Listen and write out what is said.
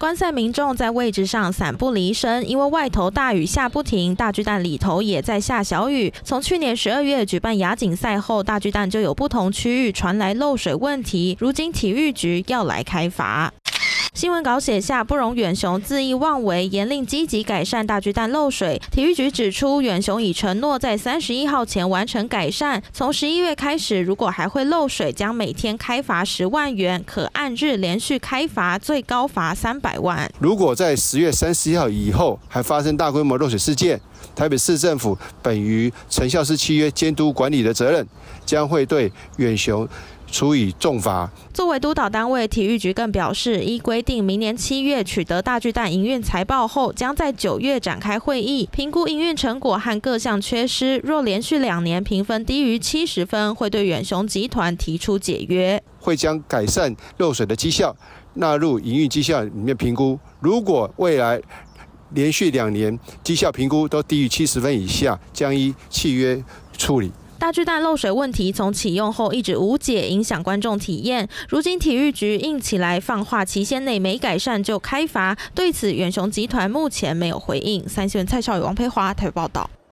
观赛民众在位置上散不离身，因为外头大雨下不停，大巨蛋里头也在下小雨。从去年12月举办亚锦赛后，大巨蛋就有不同区域传来漏水问题，如今体育局要来开罚。新闻稿写下，不容远雄恣意妄为，严令积极改善大巨蛋漏水。体育局指出，远雄已承诺在31号前完成改善。从11月开始，如果还会漏水，将每天开罚10万元，可按日连续开罚，最高罚300万。 如果在10月31号以后还发生大规模漏水事件，台北市政府本于承效式契约监督管理的责任，将会对远雄处以重罚。 作为督导单位，体育局更表示，依规定，明年7月取得大巨蛋营运财报后，将在9月展开会议，评估营运成果和各项缺失。若连续2年评分低于70分，会对远雄集团提出解约。 会将改善漏水的绩效纳入营运绩效里面评估。如果未来连续2年绩效评估都低于70分以下，将依契约处理。 大巨蛋漏水问题从启用后一直无解，影响观众体验。如今体育局硬起来，放话期限内没改善就开罚。对此，远雄集团目前没有回应。三新闻蔡少宇、王佩华台北报道。